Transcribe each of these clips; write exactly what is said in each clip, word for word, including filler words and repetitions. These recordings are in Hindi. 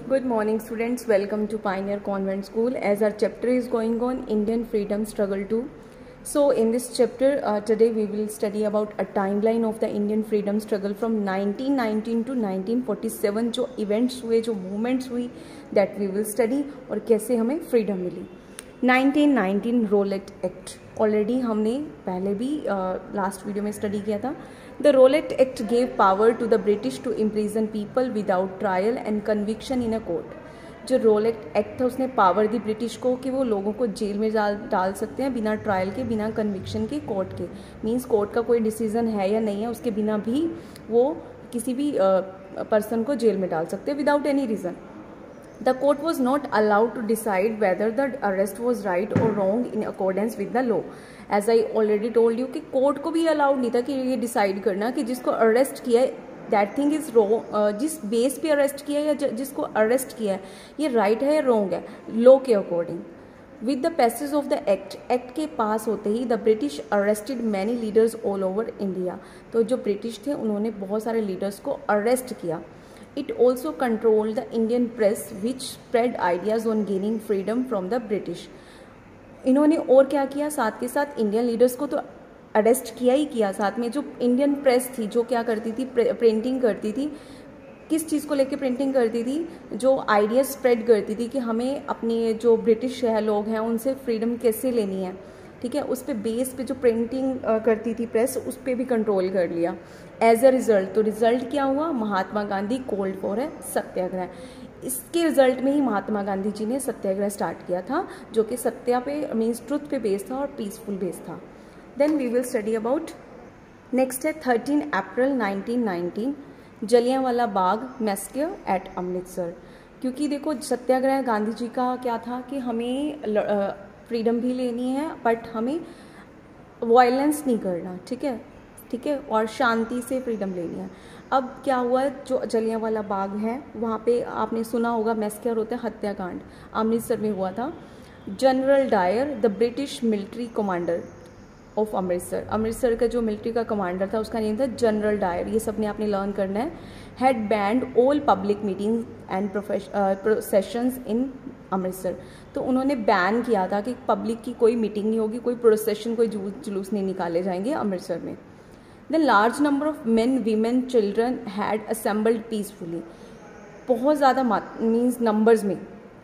Good morning students, welcome to Pioneer Convent School. As our chapter is going on Indian freedom struggle too. So in this chapter uh, today we will study about a timeline of the Indian freedom struggle from nineteen nineteen to nineteen forty-seven. जो events हुए, जो movements हुई, that we will study और कैसे हमें freedom मिली. Nineteen nineteen Rowlatt act already हमने पहले भी लास्ट वीडियो में स्टडी किया था. The Rowlatt act gave power to the British to imprison people without trial and conviction in a court. जो रोलेट एक्ट था उसने पावर दी ब्रिटिश को कि वो लोगों को जेल में डाल डाल सकते हैं बिना ट्रायल के, बिना कन्विक्शन के, कोर्ट के. मीन्स कोर्ट का कोई डिसीजन है या नहीं है उसके बिना भी वो किसी भी पर्सन uh, को जेल में डाल सकते हैं without any reason. The court was not allowed to decide whether the arrest was right or wrong in accordance with the law. As I already told you कि कोर्ट को भी अलाउड नहीं था कि ये डिसाइड करना कि जिसको अरेस्ट किया है दैट थिंग इज़ रॉन्ग, जिस बेस पे अरेस्ट किया है या जिसको अरेस्ट किया है ये राइट है या रॉन्ग है लॉ के according. With the passage of the act act के पास होते ही the British arrested many leaders all over India. तो जो ब्रिटिश थे उन्होंने बहुत सारे लीडर्स को अरेस्ट किया. It also controlled the Indian press which spread ideas on gaining freedom from the British. इन्होंने और क्या किया, साथ के साथ इंडियन लीडर्स को तो अरेस्ट किया ही किया, साथ में जो इंडियन प्रेस थी जो क्या करती थी, प्रिंटिंग करती थी. किस चीज़ को लेके प्रिंटिंग करती थी? जो आइडिया स्प्रेड करती थी कि हमें अपनी जो ब्रिटिश लोग हैं उनसे फ्रीडम कैसे लेनी है. ठीक है, उस पे बेस पे जो प्रिंटिंग करती थी प्रेस उस पर भी कंट्रोल कर लिया. एज अ रिजल्ट, तो रिजल्ट क्या हुआ? महात्मा गांधी कोल्ड फॉर है सत्याग्रह. इसके रिजल्ट में ही महात्मा गांधी जी ने सत्याग्रह स्टार्ट किया था जो कि सत्या पे मीन्स ट्रुथ पे बेस था और पीसफुल बेस था. Then we will study about next है thirteen April nineteen nineteen Jallianwala Bagh massacre at Amritsar. क्योंकि देखो सत्याग्रह गांधी जी का क्या था कि हमें फ्रीडम भी लेनी है बट हमें वायलेंस नहीं करना. ठीक है ठीक है और शांति से फ्रीडम लेनी है. अब क्या हुआ, जो जलियांवाला बाग है वहाँ पे आपने सुना होगा मैसेकर होता है हत्याकांड, अमृतसर में हुआ था. General Dyer the British military commander of Amritsar, Amritsar का जो मिलिट्री का कमांडर था उसका नेम था जनरल डायर. ये सब ने आपने लर्न करना है. Had banned all public meetings and processions in Amritsar. तो उन्होंने बैन किया था कि पब्लिक की कोई मीटिंग नहीं होगी, कोई प्रोसेशन, कोई जुलूस नहीं निकाले जाएंगे अमृतसर में. Then large number of men women children had assembled peacefully. बहुत ज़्यादा मीन्स नंबर्स में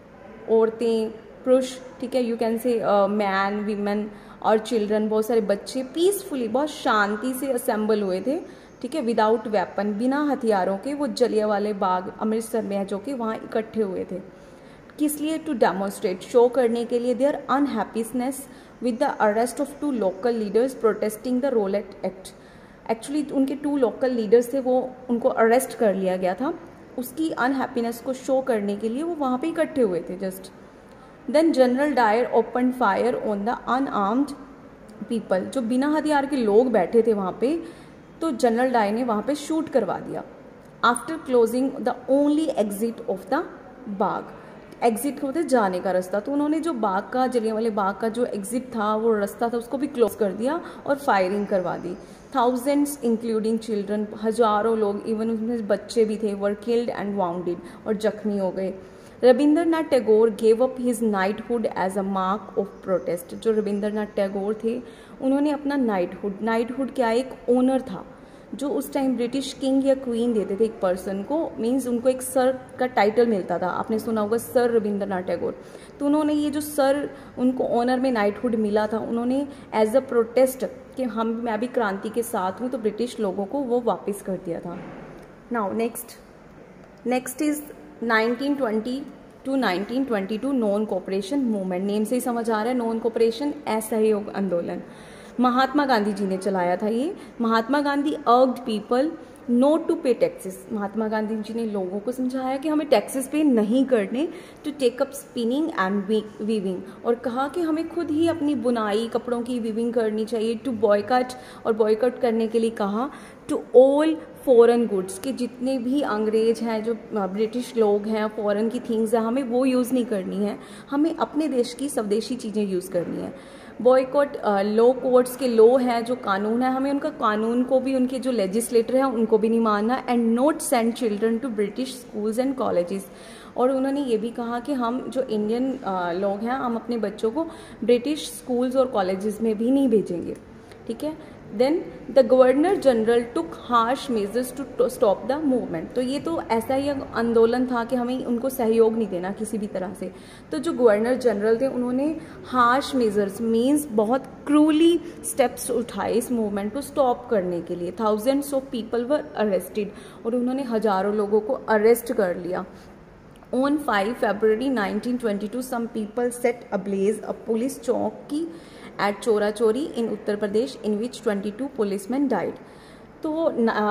औरतें, पुरुष, ठीक है, you can say man, women और चिल्ड्रन, बहुत सारे बच्चे पीसफुली, बहुत शांति से असेंबल हुए थे. ठीक है, विदाउट वेपन, बिना हथियारों के वो जलियांवाला बाग अमृतसर में है जो कि वहाँ इकट्ठे हुए थे. किस लिए? टू डेमोन्स्ट्रेट, शो करने के लिए their unhappiness with the arrest of two local leaders protesting the Rowlatt act. Actually उनके टू लोकल लीडर्स थे, वो उनको अरेस्ट कर लिया गया था. उसकी अनहैप्पीनेस को शो करने के लिए वो वहाँ पे इकट्ठे हुए थे just. Then general Dyer open fire on the unarmed people. जो बिना हथियार के लोग बैठे थे वहाँ पे, तो जनरल डायर ने वहाँ पे शूट करवा दिया. After closing the only exit of the Bagh, exit होते जाने का रास्ता, तो उन्होंने जो बाग का, जलियांवाले बाग का जो एग्जिट था, वो रास्ता था, उसको भी क्लोज कर दिया और फायरिंग करवा दी. थाउजेंड्स इंक्लूडिंग चिल्ड्रन, हजारों लोग, इवन उसमें बच्चे भी थे, वर किल्ड एंड वाउंडेड, और जख्मी हो गए. Rabindranath Tagore gave up his knighthood as a mark of protest. जो रविंद्रनाथ टैगोर थे उन्होंने अपना नाइटहुड, नाइटहुड क्या एक ओनर था जो उस टाइम ब्रिटिश किंग या क्वीन देते थे एक पर्सन को, मींस उनको एक सर का टाइटल मिलता था. आपने सुना होगा सर रविंद्रनाथ टैगोर. तो उन्होंने ये जो सर उनको ऑनर में नाइटहुड मिला था, उन्होंने एज अ प्रोटेस्ट कि हम मैं भी क्रांति के साथ हूँ, तो ब्रिटिश लोगों को वो वापस कर दिया था. Now next next is nineteen twenty to nineteen twenty two non cooperation movement. Name से ही समझ आ रहा है, नॉन कोऑपरेशन, असहयोग आंदोलन. महात्मा गांधी जी ने चलाया था ये. Mahatma Gandhi urged people not to pay taxes. Mahatma Gandhi ji ने लोगों को समझाया कि हमें टैक्सेस पे नहीं करने. To take up spinning and weaving, और कहा कि हमें खुद ही अपनी बुनाई, कपड़ों की वीविंग करनी चाहिए. टू बॉयकॉट, और बॉयकॉट करने के लिए कहा टू ऑल फॉरेन गुड्स, कि जितने भी अंग्रेज हैं, जो ब्रिटिश लोग हैं, फॉरेन की थिंग्स हैं, हमें वो यूज़ नहीं करनी है, हमें अपने देश की स्वदेशी चीज़ें यूज़ करनी है. बॉयकॉट लॉ कोर्ट्स के लॉ है, जो कानून है, हमें उनका कानून को भी, उनके जो लेजिस्लेटर हैं उनको भी नहीं मानना। And not send children to British schools and colleges, और उन्होंने ये भी कहा कि हम जो इंडियन लोग हैं हम अपने बच्चों को ब्रिटिश स्कूल्स और कॉलेजेस में भी नहीं भेजेंगे, ठीक है। Then the governor general took harsh measures to stop the movement. तो ये तो ऐसा ही आंदोलन था कि हमें उनको सहयोग नहीं देना किसी भी तरह से। तो जो गवर्नर जनरल थे उन्होंने हार्श मेजर्स मीन्स बहुत क्रूली स्टेप्स उठाए इस मूवमेंट को स्टॉप करने के लिए। Thousands of people were arrested, और उन्होंने हजारों लोगों को अरेस्ट कर लिया। On five February nineteen twenty-two, some people set ablaze a police chowki at Chora Chori in Uttar Pradesh, in which twenty-two policemen died. तो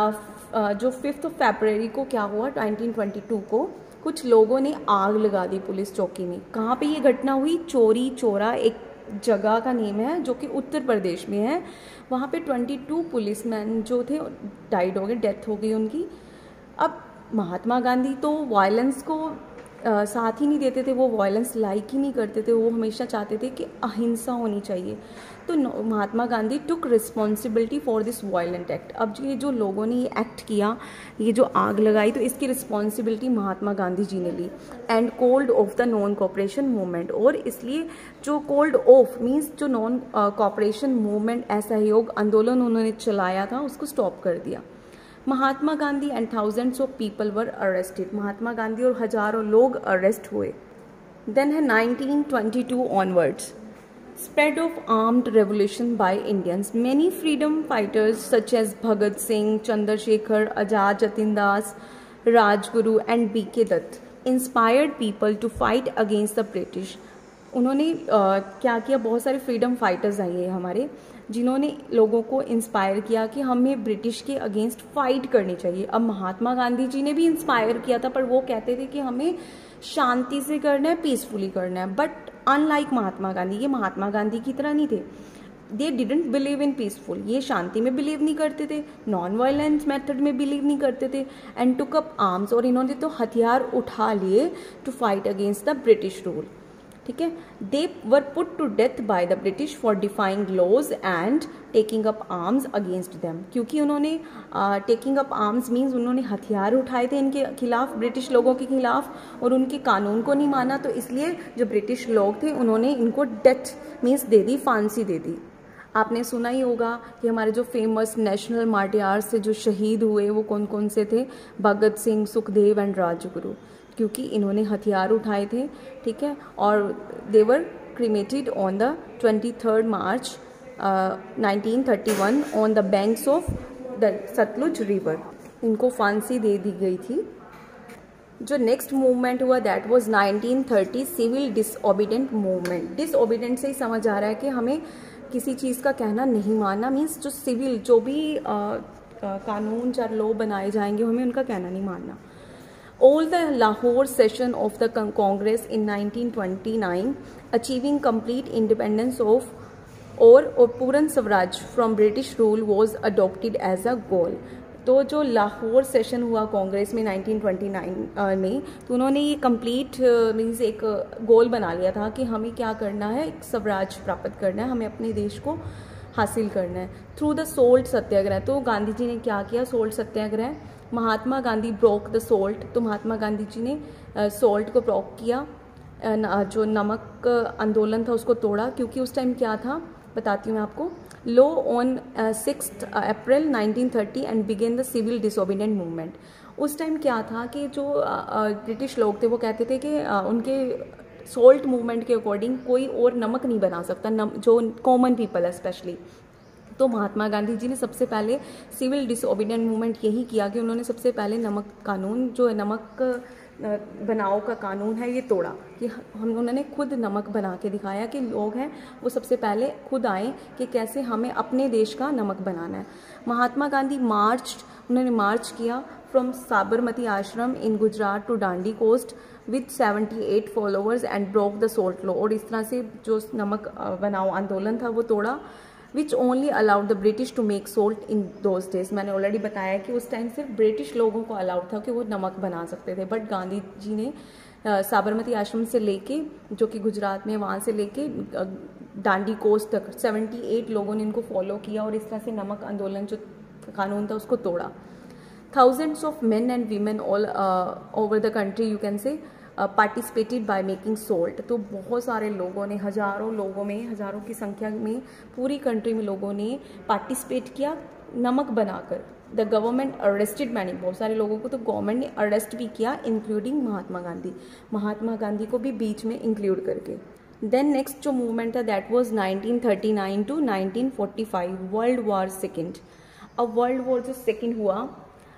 जो फिफ्थ फरवरी को क्या हुआ, नाइनटीन ट्वेंटी टू को कुछ लोगों ने आग लगा दी पुलिस चौकी में। कहाँ पे ये घटना हुई? चोरी चोरा एक जगह का नेम है जो कि उत्तर प्रदेश में है। वहाँ पे ट्वेंटी टू पुलिसमैन जो थे डाइड हो गए, डेथ हो गई उनकी। अब महात्मा गांधी तो वायलेंस को आ, साथ ही नहीं देते थे, वो वायलेंस लाइक ही नहीं करते थे, वो हमेशा चाहते थे कि अहिंसा होनी चाहिए। तो Mahatma Gandhi took responsibility for this violent act. अब ये जो लोगों ने ये एक्ट किया, ये जो आग लगाई, तो इसकी रिस्पॉन्सिबिलिटी महात्मा गांधी जी ने ली। And called off the non cooperation movement, और इसलिए जो कोल्ड ऑफ मीन्स जो नॉन कॉपरेशन मूवमेंट, असहयोग आंदोलन उन्होंने चलाया था, उसको स्टॉप कर दिया। Mahatma Gandhi and thousands of people were arrested. Mahatma Gandhi और हजारों लोग अरेस्ट हुए। देन है nineteen twenty two onwards, spread of armed revolution by Indians. Many freedom fighters such as Bhagat Singh, Chandrashekhar Azad, Jatin Das, Rajguru and B K Dutt inspired people to fight against the British. उन्होंने uh, क्या किया, बहुत सारे फ्रीडम फाइटर्स आए हैं हमारे, जिन्होंने लोगों को इंस्पायर किया कि हमें ब्रिटिश के अगेंस्ट फाइट करनी चाहिए। अब महात्मा गांधी जी ने भी इंस्पायर किया था, पर वो कहते थे कि हमें शांति से करना है, पीसफुली करना है। बट अनलाइक महात्मा गांधी, ये महात्मा गांधी की तरह नहीं थे। They didn't believe in peaceful, ये शांति में बिलीव नहीं करते थे, नॉन वायलेंस मेथड में बिलीव नहीं करते थे। एंड टुक अप आर्म्स, और इन्होंने तो हथियार उठा लिए to fight against the British rule, ठीक है। They were put to death by the British for defying laws and taking up arms against them. क्योंकि उन्होंने टेकिंग अप आर्म्स मीन्स उन्होंने हथियार उठाए थे इनके खिलाफ, ब्रिटिश लोगों के खिलाफ, और उनके कानून को नहीं माना। तो इसलिए जो ब्रिटिश लोग थे उन्होंने इनको डेथ मीन्स दे दी, फांसी दे दी। आपने सुना ही होगा कि हमारे जो फेमस नेशनल मार्टियर्स से जो शहीद हुए वो कौन कौन से थे, भगत सिंह, सुखदेव एंड राजगुरु, क्योंकि इन्होंने हथियार उठाए थे, ठीक है। और they were cremated on the twenty third March nineteen thirty one on the banks of the Sutlej river. इनको फांसी दे दी गई थी। जो नेक्स्ट मूवमेंट हुआ that was nineteen thirty civil disobedient movement. Disobedient से ही समझ आ रहा है कि हमें किसी चीज़ का कहना नहीं मानना, मीन्स जो सिविल जो भी आ, आ, कानून चार लॉ बनाए जाएंगे हमें उनका कहना नहीं मानना। All the Lahore session of the Congress in nineteen twenty-nine, achieving complete independence of or or पूर्ण Swaraj from British rule was adopted as a goal। तो जो लाहौर सेशन हुआ कांग्रेस में नाइनटीन ट्वेंटी नाइन में, तो उन्होंने ये कंप्लीट मीन्स एक गोल बना लिया था कि हमें क्या करना है, एक स्वराज प्राप्त करना है, हमें अपने देश को हासिल करना है थ्रू द सोल्ट सत्याग्रह। तो गांधी जी ने क्या किया, salt satyagraha. Mahatma Gandhi broke the salt, तो महात्मा गांधी जी ने सोल्ट को ब्रोक किया, जो नमक आंदोलन था उसको तोड़ा। क्योंकि उस टाइम क्या था बताती हूँ मैं आपको। Law on sixth April nineteen thirty and began the civil disobedient movement. उस टाइम क्या था कि जो ब्रिटिश uh, uh, लोग थे वो कहते थे कि uh, उनके सोल्ट मूवमेंट के अकॉर्डिंग कोई और नमक नहीं बना सकता, नम, जो कॉमन पीपल है स्पेशली। तो महात्मा गांधी जी ने सबसे पहले सिविल डिसओबीडेंट मूवमेंट यही किया कि उन्होंने सबसे पहले नमक कानून, जो नमक बनाओ का कानून है, ये तोड़ा। कि हम उन्होंने खुद नमक बना के दिखाया कि लोग हैं वो सबसे पहले खुद आए कि कैसे हमें अपने देश का नमक बनाना है। महात्मा गांधी मार्च, उन्होंने मार्च किया from Sabarmati Ashram in Gujarat to Dandi coast with seventy eight followers and broke the salt law. और इस तरह से जो नमक बनाओ आंदोलन था वो तोड़ा। Which only allowed the British to make salt in those days. मैंने ऑलरेडी बताया कि उस टाइम सिर्फ ब्रिटिश लोगों को अलाउड था कि वो नमक बना सकते थे, बट गांधी जी ने साबरमती आश्रम से लेके, जो कि गुजरात में, वहाँ से लेके दांडी कोस्ट तक अठहत्तर लोगों ने इनको फॉलो किया और इस तरह से नमक आंदोलन जो कानून था उसको तोड़ा। Thousands of men and women all over the country you can say participated by making salt. तो बहुत सारे लोगों ने, हज़ारों लोगों में, हज़ारों की संख्या में पूरी कंट्री में लोगों ने पार्टिसिपेट किया नमक बनाकर। द गवर्नमेंट अरेस्टेड मैनी, बहुत सारे लोगों को तो गवर्नमेंट ने अरेस्ट भी किया, इंक्लूडिंग महात्मा गांधी, महात्मा गांधी को भी बीच में इंक्लूड करके। देन नेक्स्ट जो मूवमेंट था that was nineteen thirty nine to nineteen forty five, world war second. अब वर्ल्ड वॉर जो सेकेंड हुआ,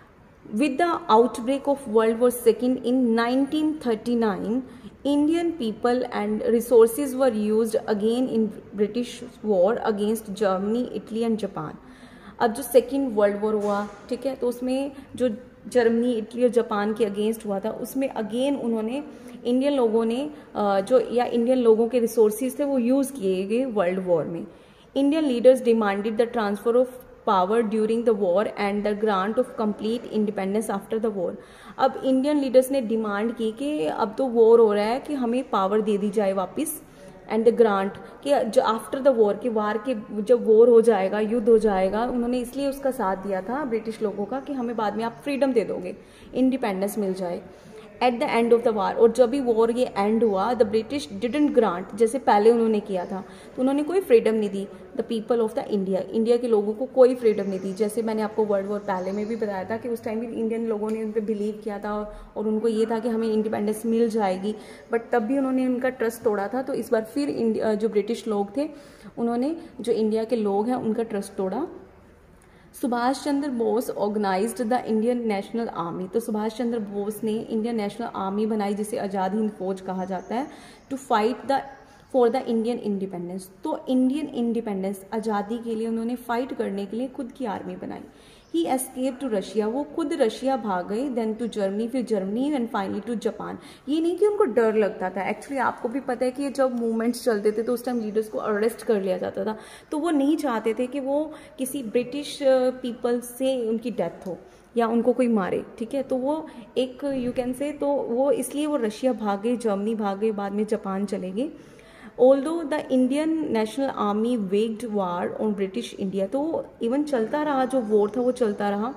with the outbreak of World War Second in nineteen thirty-nine, Indian people and resources were used again in British war against Germany, Italy and Japan. अब जो सेकेंड वर्ल्ड वॉर हुआ, ठीक है, तो उसमें जो जर्मनी, इटली और जापान के अगेंस्ट हुआ था, उसमें अगेन उन्होंने इंडियन लोगों ने जो या इंडियन लोगों के रिसोर्सेज थे वो यूज़ किए गए वर्ल्ड वॉर में। Indian leaders demanded the transfer of power during the war and the grant of complete independence after the war. अब इंडियन लीडर्स ने डिमांड की कि अब तो वॉर हो रहा है कि हमें पावर दे दी जाए वापस, एंड द ग्रांट कि जो आफ्टर द वॉर, कि वार के जब वॉर हो जाएगा, युद्ध हो जाएगा, उन्होंने इसलिए उसका साथ दिया था ब्रिटिश लोगों का कि हमें बाद में आप फ्रीडम दे दोगे, इंडिपेंडेंस मिल जाए at the end of the war. और जब भी वॉर ये एंड हुआ, द ब्रिटिश डिडंट ग्रांट, जैसे पहले उन्होंने किया था, तो उन्होंने कोई फ्रीडम नहीं दी the people of the India, India के लोगों को कोई फ्रीडम नहीं दी। जैसे मैंने आपको वर्ल्ड वॉर पहले में भी बताया था कि उस टाइम भी इंडियन लोगों ने उन पर बिलीव किया था और उनको ये था कि हमें इंडिपेंडेंस मिल जाएगी, बट तब भी उन्होंने उनका ट्रस्ट तोड़ा था। तो इस बार फिर इंडिया जो ब्रिटिश लोग थे उन्होंने जो इंडिया के लोग हैं उनका ट्रस्ट तोड़ा। Subhash Chandra Bose organised the Indian national army. तो सुभाष चंद्र बोस ने इंडियन नेशनल आर्मी बनाई, जिसे आज़ाद हिंद फौज कहा जाता है, to fight the for the Indian independence. तो इंडियन इंडिपेंडेंस, आज़ादी के लिए उन्होंने फाइट करने के लिए खुद की आर्मी बनाई। ही एस्केप टू रशिया, वो खुद रशिया भाग गए, देन टू जर्मनी, फिर Germany and finally to Japan. ये नहीं कि उनको डर लगता था, एक्चुअली आपको भी पता है कि जब मूवमेंट्स चलते थे तो उस टाइम लीडर्स को अरेस्ट कर लिया जाता था, तो वो नहीं चाहते थे कि वो किसी ब्रिटिश पीपल से उनकी डेथ हो या उनको कोई मारे, ठीक है। तो वो एक यू कैन से, तो वो इसलिए वो रशिया भाग गए, जर्मनी भाग गए, बाद में जापान चले गए। Although the Indian national army waged war on British India, तो इवन चलता रहा, जो वॉर था वो चलता रहा,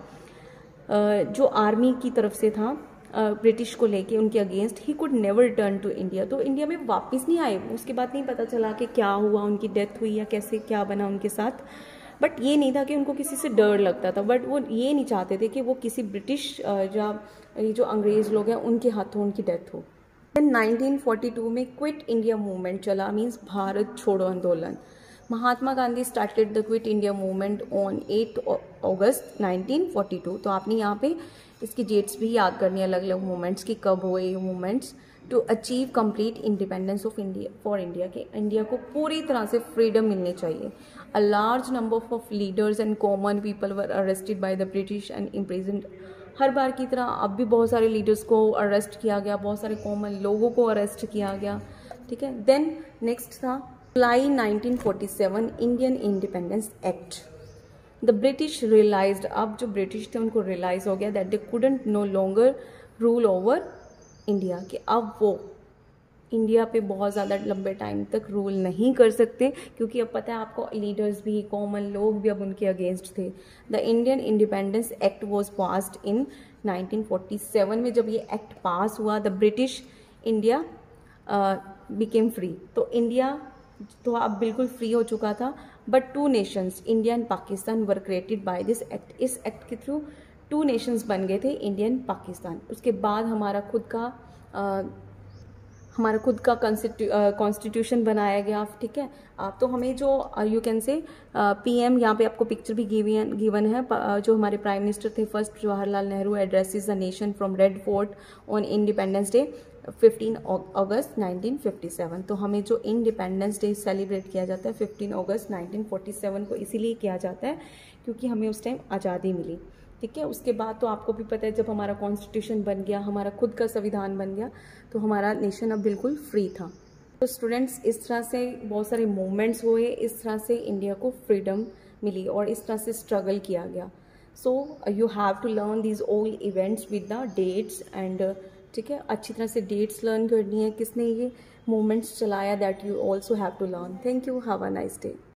जो आर्मी की तरफ से था ब्रिटिश को लेके उनके against. He could never return to India, तो इंडिया में वापस नहीं आए। उसके बाद नहीं पता चला कि क्या हुआ, उनकी डेथ हुई या कैसे क्या बना उनके साथ, बट ये नहीं था कि उनको किसी से डर लगता था, बट वो ये नहीं चाहते थे कि वो किसी ब्रिटिश या जो अंग्रेज लोग हैं उनके हाथों उनकी डेथ हो। देन नाइनटीन फोर्टी टू में क्विट इंडिया मूवमेंट चला, मीन्स भारत छोड़ो आंदोलन। Mahatma Gandhi started the quit India movement on eight August nineteen forty two. तो आपने यहाँ पे इसकी डेट्स भी याद करनी है, अलग अलग मूवमेंट्स की, कब हुए ये movements. To achieve complete independence of India, for India, के इंडिया को पूरी तरह से फ्रीडम मिलनी चाहिए। A large number of leaders and common people were arrested by the British and imprisoned. हर बार की तरह अब भी बहुत सारे लीडर्स को अरेस्ट किया गया, बहुत सारे कॉमन लोगों को अरेस्ट किया गया, ठीक है। देन नेक्स्ट था July nineteen forty seven, Indian independence act. The British realised, अब जो ब्रिटिश थे उनको रियलाइज हो गया that they couldn't no longer rule over India, कि अब वो इंडिया पे बहुत ज़्यादा लंबे टाइम तक रूल नहीं कर सकते, क्योंकि अब पता है आपको लीडर्स भी, कॉमन लोग भी अब उनके अगेंस्ट थे। The Indian independence act was passed in nineteen forty seven में जब ये एक्ट पास हुआ, the British India became free. तो इंडिया तो अब बिल्कुल फ्री हो चुका था, but two nations, India and Pakistan, were created by this act. इस एक्ट के थ्रू टू नेशंस बन गए थे, इंडिया एंड पाकिस्तान। उसके बाद हमारा खुद का uh, हमारा खुद का कॉन्स्टिट्यूशन बनाया गया, ठीक है। आप तो हमें जो यू कैन से पीएम, यहाँ पे आपको पिक्चर भी गिवन गिवन है, जो हमारे प्राइम मिनिस्टर थे first Jawaharlal Nehru, addresses the nation from red fort on independence day fifteen August nineteen fifty seven. तो हमें जो इंडिपेंडेंस डे सेलिब्रेट किया जाता है fifteen August nineteen forty seven को इसीलिए किया जाता है क्योंकि हमें उस टाइम आज़ादी मिली, ठीक है। उसके बाद तो आपको भी पता है जब हमारा कॉन्स्टिट्यूशन बन गया, हमारा खुद का संविधान बन गया, तो हमारा नेशन अब बिल्कुल फ्री था। तो स्टूडेंट्स, इस तरह से बहुत सारे मूवमेंट्स हुए, इस तरह से इंडिया को फ्रीडम मिली और इस तरह से स्ट्रगल किया गया. So you have to learn these all events with the dates and ठीक है, अच्छी तरह से डेट्स लर्न करनी है, किसने ये मूवमेंट्स चलाया, that you also have to learn. Thank you, have a nice day.